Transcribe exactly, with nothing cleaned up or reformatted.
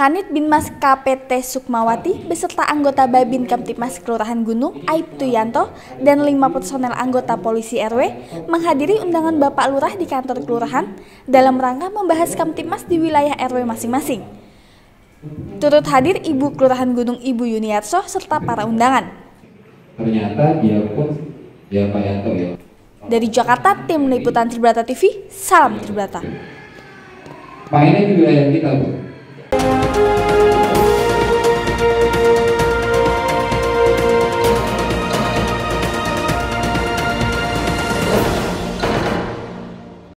Kanit Binmas K P T Sukmawati beserta anggota Babin Kamtipmas Kelurahan Gunung Aibtu Yanto dan lima personel anggota polisi R W menghadiri undangan Bapak Lurah di kantor kelurahan dalam rangka membahas Kamtipmas di wilayah R W masing-masing. Turut hadir Ibu Kelurahan Gunung Ibu Yuniarso serta para undangan. Ternyata dia pun ya Pak Yanto ya. Dari Jakarta, tim liputan Tribrata T V, salam Tribrata. Mainnya di wilayah kita, Bu.